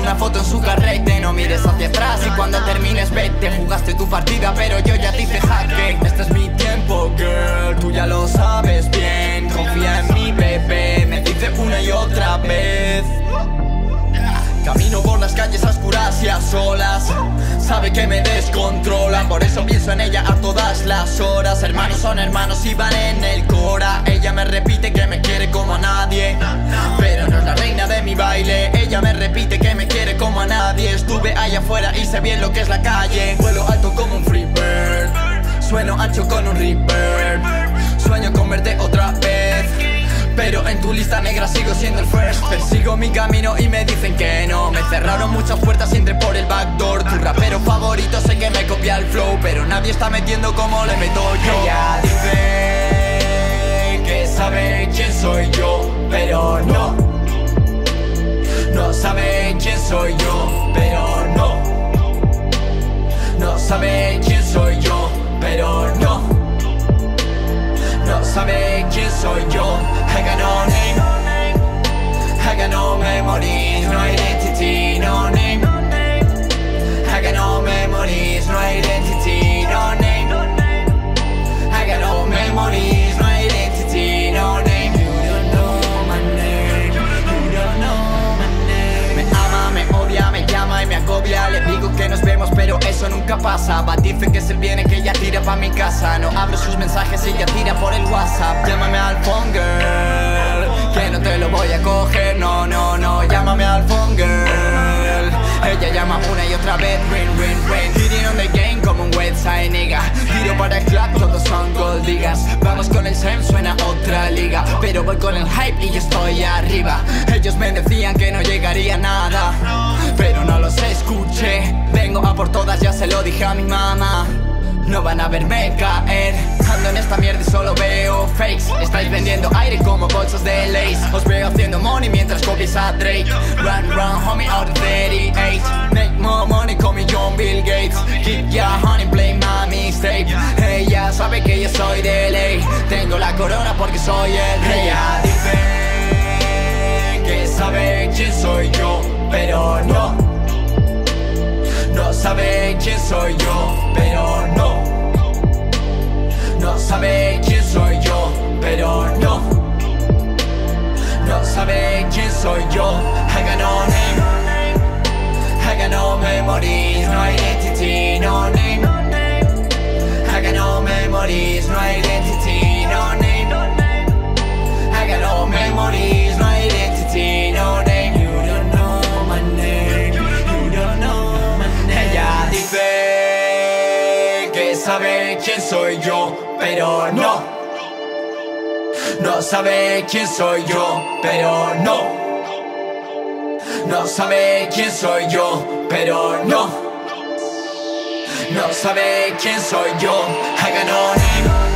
una foto en su carrete. No mires hacia atrás y cuando termines vete. Jugaste tu partida pero yo ya te hice jaque. Este es mi tiempo, girl, tú ya lo sabes bien. Confía en mi bebé, me dice una y otra vez. Camino por las calles a oscuras y a solas. Sabe que me descontrola, por eso pienso en ella a todas las horas. Hermanos son hermanos y van en el cora. Ella me repite que me quiere como a nadie, pero no es la reina de mi baile. Ella me repite que me quiere como a nadie. Estuve allá afuera y sé bien lo que es la calle. Vuelo alto como un free bird, sueno ancho con un reverb. Sueño con verte otra vez, pero en tu lista negra sigo siendo el first. Persigo mi camino y me dicen que no. Me cerraron muchas puertas y entré por el backdoor. Tu rapero favorito sé que me copia el flow, pero nadie está metiendo como le meto yo. Ella dice que sabe quién soy yo, pero no. No sabe quién soy yo, pero no. No sabe quién soy yo, pero no. No sabe quién soy yo. I got no name, I got no memories, no identity, no name. I got no memories, no identity, no name. I got no memories, no identity, no name. You don't know my name, you don't know my name. Me ama, me odia, me llama y me agobia. Le digo que nos vemos pero eso nunca pasa. Va, dice que se viene, que ella tira pa' mi casa. No abro sus mensajes y ella tira por el WhatsApp. Llámame al phone girl, que no te lo voy a coger, no, no, no. Llámame al phone girl. Ella llama una y otra vez, ring, ring, ring. Hitting on the game como un website, nigga. Tiro para el club, todos son gold digas. Vamos con el SEM, suena otra liga, pero voy con el hype y yo estoy arriba. Ellos me decían que no llegaría a nada, pero no los escuché. Vengo a por todas, ya se lo dije a mi mamá. No van a verme caer. Ando en esta mierda y solo veo fakes. Estáis vendiendo aire como bolsas de Lays. Os veo haciendo money mientras copias a Drake. Run, run, homie, out of 38. Make more money, call me John Bill Gates. Keep ya honey, play my mixtape. Ella sabe que yo soy de ley. Tengo la corona porque soy el rey. Ella dice que sabe quién soy yo, pero no. No sabe quién soy yo, pero no. No sabe quién soy yo, pero no. No sabe quién soy yo. I got no name, I got no memories, no identity, no name. I got no memories, no identity, no name. I got no memories, no identity, no name. You don't know my name, you don't know my name. Ella dice que sabe quién soy yo, pero no. No sabe quién soy yo, pero no. No sabe quién soy yo, pero no. No sabe quién soy yo. I got no name,